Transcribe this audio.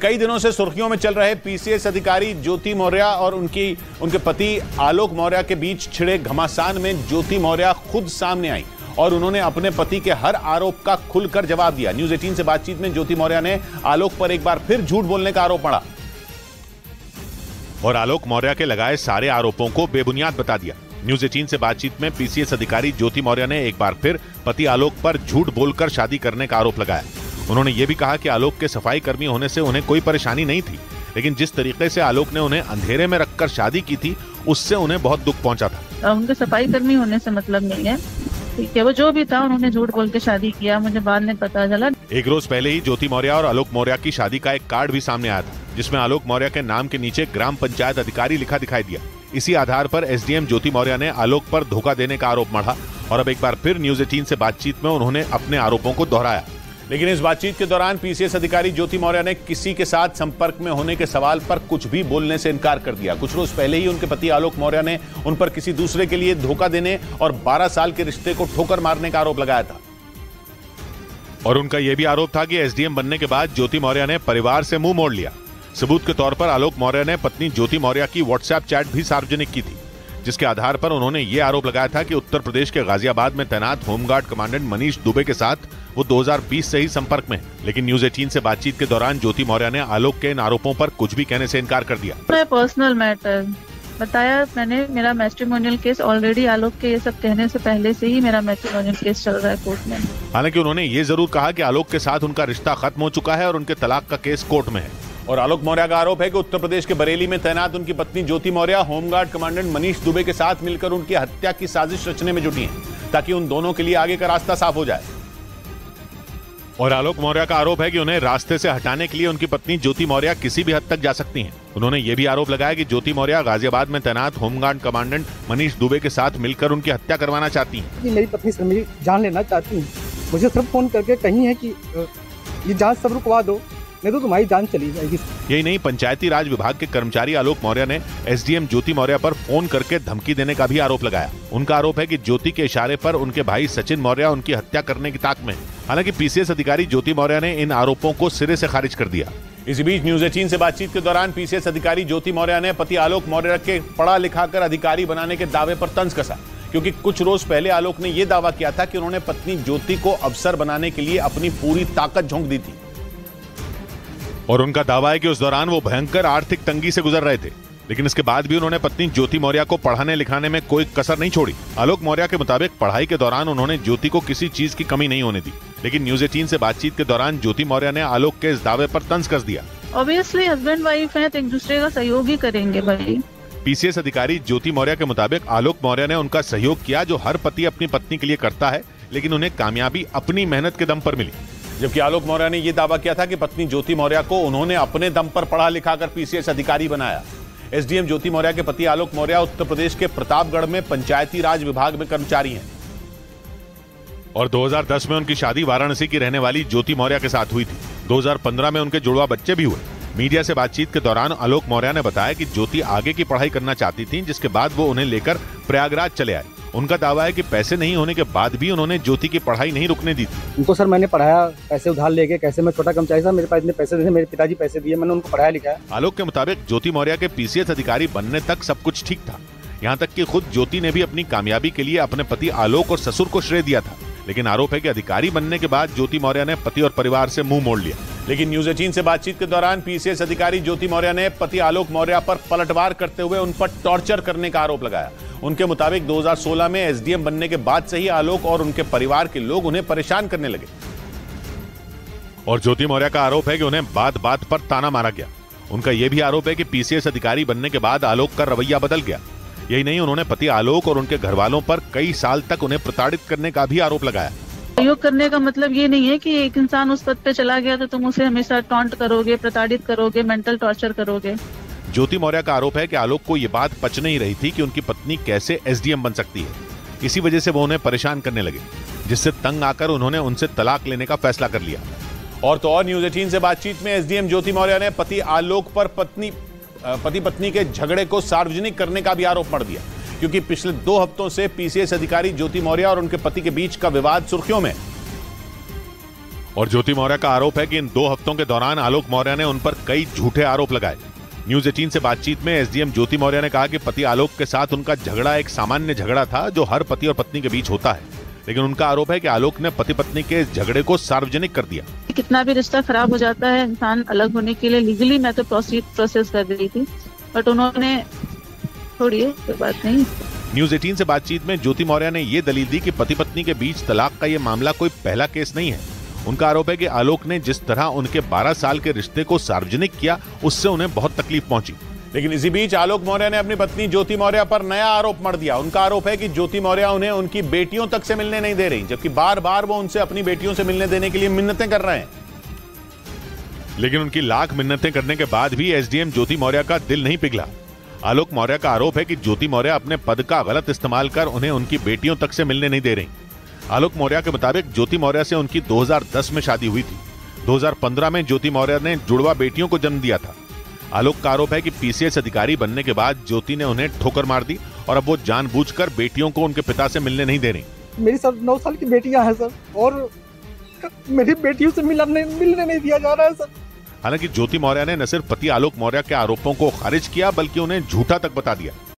कई दिनों से सुर्खियों में चल रहे पीसीएस अधिकारी ज्योति मौर्य और उनके पति आलोक मौर्य के बीच छिड़े घमासान में ज्योति मौर्य खुद सामने आई और उन्होंने अपने पति के हर आरोप का खुलकर जवाब दिया। न्यूज 18 से बातचीत में ज्योति मौर्य ने आलोक पर एक बार फिर झूठ बोलने का आरोप मढ़ा और आलोक मौर्य के लगाए सारे आरोपों को बेबुनियाद बता दिया। न्यूज 18 से बातचीत में पीसीएस अधिकारी ज्योति मौर्य ने एक बार फिर पति आलोक पर झूठ बोलकर शादी करने का आरोप लगाया। उन्होंने ये भी कहा कि आलोक के सफाई कर्मी होने से उन्हें कोई परेशानी नहीं थी, लेकिन जिस तरीके से आलोक ने उन्हें अंधेरे में रखकर शादी की थी उससे उन्हें बहुत दुख पहुंचा था। उनके सफाई कर्मी होने से मतलब नहीं है, ठीक है, वो जो भी था उन्होंने झूठ बोल के शादी किया, मुझे बाद में पता चला। एक रोज पहले ही ज्योति मौर्य और आलोक मौर्य की शादी का एक कार्ड भी सामने आया था, जिसमें आलोक मौर्य के नाम के नीचे ग्राम पंचायत अधिकारी लिखा दिखाई दिया। इसी आधार पर एसडीएम ज्योति मौर्य ने आलोक पर धोखा देने का आरोप मढ़ा और अब एक बार फिर न्यूज 18 से बातचीत में उन्होंने अपने आरोपों को दोहराया। लेकिन इस बातचीत के दौरान पीसीएस अधिकारी ज्योति मौर्य ने किसी के साथ संपर्क में होने के सवाल पर कुछ भी बोलने से इनकार कर दिया। कुछ रोज पहले ही उनके पति आलोक मौर्य ने उन पर किसी दूसरे के लिए धोखा देने और 12 साल के रिश्ते को ठोकर मारने का आरोप लगाया था और उनका यह भी आरोप था कि एसडीएम बनने के बाद ज्योति मौर्य ने परिवार से मुंह मोड़ लिया। सबूत के तौर पर आलोक मौर्य ने पत्नी ज्योति मौर्य की व्हाट्सएप चैट भी सार्वजनिक की थी, जिसके आधार पर उन्होंने ये आरोप लगाया था कि उत्तर प्रदेश के गाजियाबाद में तैनात होमगार्ड कमांडेंट मनीष दुबे के साथ वो 2020 से ही संपर्क में है। लेकिन न्यूज 18 से बातचीत के दौरान ज्योति मौर्य ने आलोक के इन आरोपों पर कुछ भी कहने से इनकार कर दिया। पर्सनल मैटर बताया मैंने, मेरा मैट्रिमोनियल केस ऑलरेडी आलोक के ये सब कहने से पहले से ही मेरा मैट्रिमोनियल केस चल रहा है कोर्ट में। हालांकि उन्होंने ये जरूर कहा कि आलोक के साथ उनका रिश्ता खत्म हो चुका है और उनके तलाक का केस कोर्ट में है। और आलोक मौर्य का आरोप है कि उत्तर प्रदेश के बरेली में तैनात उनकी पत्नी ज्योति मौर्य होमगार्ड कमांडेंट मनीष दुबे के साथ मिलकर उनकी हत्या की साजिश रचने में जुटी हैं, ताकि उन दोनों के लिए आगे का रास्ता साफ हो जाए। और आलोक मौर्य का आरोप है कि उन्हें रास्ते से हटाने के लिए उनकी पत्नी ज्योति मौर्य किसी भी हद तक जा सकती हैं। उन्होंने ये भी आरोप लगाया कि ज्योति मौर्य गाजियाबाद में तैनात होमगार्ड कमांडेंट मनीष दुबे के साथ मिलकर उनकी हत्या करवाना चाहती हैं। मेरी पत्नी से मेरी जान लेना चाहती है, मुझे सब फोन करके कही है कि ये जांच सब रुकवा दो, नहीं तो तुम्हारी जान चली जाएगी। यही नहीं, पंचायती राज विभाग के कर्मचारी आलोक मौर्य ने एसडीएम ज्योति मौर्य पर फोन करके धमकी देने का भी आरोप लगाया। उनका आरोप है कि ज्योति के इशारे पर उनके भाई सचिन मौर्य उनकी हत्या करने की ताक में। हालांकि पीसीएस अधिकारी ज्योति मौर्य ने इन आरोपों को सिरे से खारिज कर दिया। इसी बीच न्यूज 18 से बातचीत के दौरान पीसीएस अधिकारी ज्योति मौर्य ने पति आलोक मौर्य के पढ़ा लिखा कर अधिकारी बनाने के दावे पर तंज कसा, क्योंकि कुछ रोज पहले आलोक ने यह दावा किया था कि उन्होंने पत्नी ज्योति को अफसर बनाने के लिए अपनी पूरी ताकत झोंक दी थी और उनका दावा है कि उस दौरान वो भयंकर आर्थिक तंगी से गुजर रहे थे, लेकिन इसके बाद भी उन्होंने पत्नी ज्योति मौर्य को पढ़ाने लिखाने में कोई कसर नहीं छोड़ी। आलोक मौर्य के मुताबिक पढ़ाई के दौरान उन्होंने ज्योति को किसी चीज की कमी नहीं होने दी। लेकिन न्यूज 18 से बातचीत के दौरान ज्योति मौर्य ने आलोक के इस दावे पर तंज कस दिया। ऑब्वियसली हस्बैंड वाइफ है तो एक दूसरे का सहयोग ही करेंगे भाई। पीसीएस अधिकारी ज्योति मौर्य के मुताबिक आलोक मौर्य ने उनका सहयोग किया जो हर पति अपनी पत्नी के लिए करता है, लेकिन उन्हें कामयाबी अपनी मेहनत के दम पर मिली। जबकि आलोक मौर्य ने यह दावा किया था कि पत्नी ज्योति मौर्य को उन्होंने अपने दम पर पढ़ा लिखा कर पीसीएस अधिकारी बनाया। एसडीएम ज्योति मौर्य के पति आलोक मौर्य उत्तर प्रदेश के प्रतापगढ़ में पंचायती राज विभाग में कर्मचारी हैं और 2010 में उनकी शादी वाराणसी की रहने वाली ज्योति मौर्य के साथ हुई थी। 2015 में उनके जुड़वा बच्चे भी हुए। मीडिया से बातचीत के दौरान आलोक मौर्य ने बताया कि ज्योति आगे की पढ़ाई करना चाहती थी, जिसके बाद वो उन्हें लेकर प्रयागराज चले आए। उनका दावा है कि पैसे नहीं होने के बाद भी उन्होंने ज्योति की पढ़ाई नहीं रुकने दी थी। उनको सर मैंने पढ़ाया, पैसे उधार लेके, कैसे मैं छोटा कर्मचारी था, मेरे पास इतने पैसे थे, मेरे पिताजी पैसे दिए, मैंने उनको पढ़ाया लिखाया। आलोक के मुताबिक ज्योति मौर्य के पीसीएस अधिकारी बनने तक सब कुछ ठीक था, यहाँ तक कि खुद ज्योति ने भी अपनी कामयाबी के लिए अपने पति आलोक और ससुर को श्रेय दिया था। लेकिन आरोप है कि अधिकारी बनने के बाद ज्योति मौर्य ने पति और परिवार से मुंह मोड़ लिया। लेकिन न्यूज 18 से बातचीत के दौरान पीसीएस अधिकारी ज्योति मौर्य ने पति आलोक मौर्य पर पलटवार करते हुए उन पर टॉर्चर करने का आरोप लगाया। उनके मुताबिक 2016 में एसडीएम बनने के बाद से ही आलोक और उनके परिवार के लोग उन्हें परेशान करने लगे और ज्योति मौर्य का आरोप है कि उन्हें बात बात पर ताना मारा गया। उनका यह भी आरोप है कि पीसीएस अधिकारी बनने के बाद आलोक का रवैया बदल गया। यही नहीं, उन्होंने पति आलोक और उनके घर वालों पर कई साल तक उन्हें प्रताड़ित करने का भी आरोप लगाया। सहयोग करने का मतलब ये नहीं है कि एक इंसान उस पद पे चला गया तो तुम उसे हमेशा टॉन्ट करोगे, प्रताड़ित करोगे, मेंटल टॉर्चर करोगे। ज्योति मौर्य का आरोप है कि आलोक को ये बात पच नहीं रही थी कि उनकी पत्नी कैसे एसडीएम बन सकती है। इसी वजह से वो उन्हें परेशान करने लगे, जिससे तंग आकर उन्होंने उनसे तलाक लेने का फैसला कर लिया। और तो और न्यूज 18 से बातचीत में एसडीएम ज्योति मौर्य ने पति आलोक पर पति पत्नी के झगड़े को सार्वजनिक करने का भी आरोप मढ़ दिया, क्योंकि पिछले 2 हफ्तों से पीसीएस अधिकारी ज्योति मौर्य और उनके पति के बीच का विवाद सुर्खियों में और ज्योति मौर्य का आरोप है कि इन 2 हफ्तों के दौरान आलोक मौर्य ने उन पर कई झूठे आरोप लगाए। न्यूज 18 से बातचीत में एसडीएम ज्योति मौर्य ने कहा कि पति आलोक के साथ उनका झगड़ा एक सामान्य झगड़ा था जो हर पति और पत्नी के बीच होता है, लेकिन उनका आरोप है कि आलोक ने पति पत्नी के इस झगड़े को सार्वजनिक कर दिया। कितना भी रिश्ता खराब हो जाता है, इंसान अलग होने के लिए लीगली मैं तो प्रोसेस कर रही थी, बट उन्होंने छोड़िए, कोई बात नहीं। न्यूज 18 से बातचीत में ज्योति मौर्य ने ये दलील दी कि पति पत्नी के बीच तलाक का ये मामला कोई पहला केस नहीं है। उनका आरोप है कि आलोक ने जिस तरह उनके 12 साल के रिश्ते को सार्वजनिक किया, उससे उन्हें बहुत तकलीफ पहुंची। लेकिन इसी बीच आलोक मौर्य ने अपनी पत्नी ज्योति मौर्य पर नया आरोप मढ़ दिया। उनका आरोप है कि ज्योति मौर्य उन्हें उनकी बेटियों तक से मिलने नहीं दे रही, जबकि बार बार वो उनसे अपनी बेटियों से मिलने देने के लिए मिन्नतें कर रहे हैं। लेकिन उनकी लाख मिन्नतें करने के बाद भी एसडीएम ज्योति मौर्य का दिल नहीं पिघला। आलोक मौर्य का आरोप है कि ज्योति मौर्य अपने पद का गलत इस्तेमाल कर उन्हें उनकी बेटियों तक से मिलने नहीं दे रही। आलोक मौर्य के मुताबिक ज्योति मौर्य से उनकी 2010 में शादी हुई थी। 2015 में ज्योति मौर्य ने जुड़वा बेटियों को जन्म दिया था। आलोक का आरोप है कि पीसीएस अधिकारी बनने के बाद ज्योति ने उन्हें ठोकर मार दी और अब वो जानबूझकर बेटियों को उनके पिता से मिलने नहीं दे रही। मेरी सर 9 साल की बेटियां हैं सर, और मेरी बेटियों से मिलने नहीं दिया जा रहा है सर। हालांकि ज्योति मौर्य ने न सिर्फ पति आलोक मौर्य के आरोपों को खारिज किया, बल्कि उन्हें झूठा तक बता दिया।